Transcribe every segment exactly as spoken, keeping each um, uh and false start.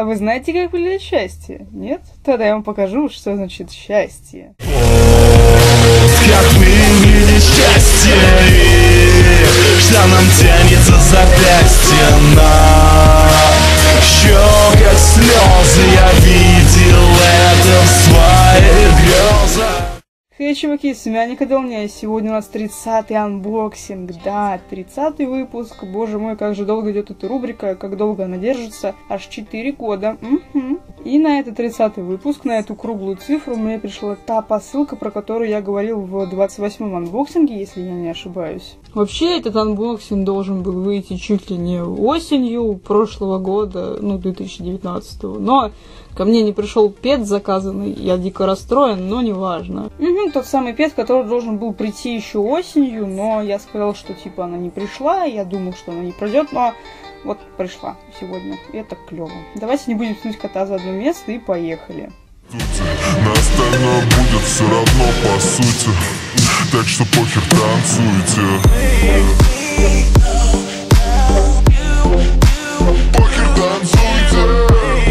А вы знаете, как выглядит счастье? Нет? Тогда я вам покажу, что значит счастье. Как выглядит счастье, что нам тянется запястье на щеках слезы. Я видел это в своих грезах. Хей, чуваки, с вами Ника Долня. Сегодня у нас тридцатый анбоксинг. Да, тридцатый выпуск. Боже мой, как же долго идет эта рубрика, как долго она держится. Аж четыре года. Угу. И на этот тридцатый выпуск, на эту круглую цифру, мне пришла та посылка, про которую я говорил в двадцать восьмом анбоксинге, если я не ошибаюсь. Вообще, этот анбоксинг должен был выйти чуть ли не осенью прошлого года, ну, две тысячи девятнадцатого. Но ко мне не пришел пет заказанный, я дико расстроен, но неважно. Угу, тот самый пет, который должен был прийти еще осенью, но я сказал, что типа она не пришла, я думал, что она не пройдет, но вот пришла сегодня, и это клево. Давайте не будем тянуть кота за одно место и поехали. На остальное будет все равно по сути, так что похер, танцуйте. Похер, танцуйте.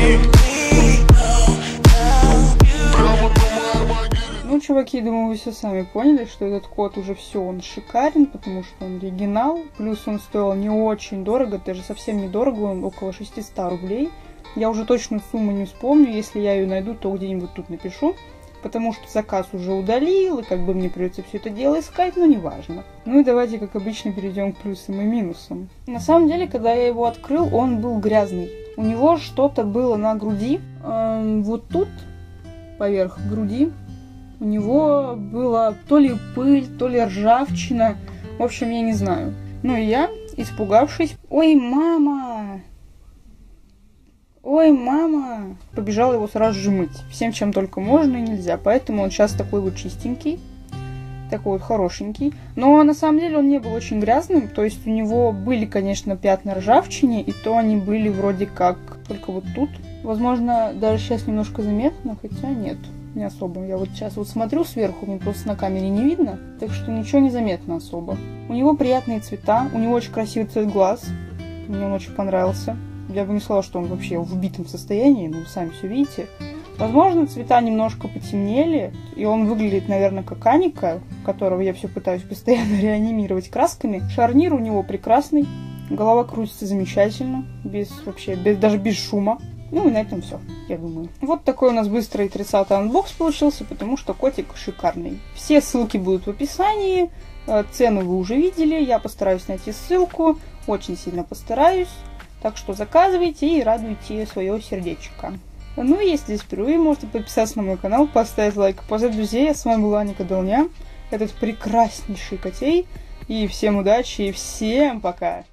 Ну, чуваки, думаю, вы все сами поняли, что этот кот уже все, он шикарен, потому что он оригинал, плюс он стоил не очень дорого, даже совсем недорого, он около шестьсот рублей. Я уже точную сумму не вспомню, если я ее найду, то где-нибудь тут напишу, потому что заказ уже удалил, и как бы мне придется все это дело искать, но неважно. Ну и давайте, как обычно, перейдем к плюсам и минусам. На самом деле, когда я его открыл, он был грязный. У него что-то было на груди, эм, вот тут, поверх груди, у него была то ли пыль, то ли ржавчина, в общем, я не знаю. Ну и я, испугавшись, ой, мама... Ой, мама! Побежала его сразу же мыть. Всем, чем только можно и нельзя. Поэтому он сейчас такой вот чистенький. Такой вот хорошенький. Но на самом деле он не был очень грязным. То есть у него были, конечно, пятна ржавчины. И то они были вроде как только вот тут. Возможно, даже сейчас немножко заметно. Хотя нет, не особо. Я вот сейчас вот смотрю сверху. Мне просто на камере не видно. Так что ничего не заметно особо. У него приятные цвета. У него очень красивый цвет глаз. Мне он очень понравился. Я бы не сказала, что он вообще в убитом состоянии, но вы сами все видите. Возможно, цвета немножко потемнели, и он выглядит, наверное, как Аника, которого я все пытаюсь постоянно реанимировать красками. Шарнир у него прекрасный, голова крутится замечательно, без вообще, без, даже без шума. Ну и на этом все, я думаю. Вот такой у нас быстрый тридцатый анбокс получился, потому что котик шикарный. Все ссылки будут в описании, цену вы уже видели, я постараюсь найти ссылку, очень сильно постараюсь. Так что заказывайте и радуйте свое сердечко. Ну и если здесь впервые, можете подписаться на мой канал, поставить лайк, позвать друзей. А с вами была Ника Долня, этот прекраснейший котей. И всем удачи, и всем пока!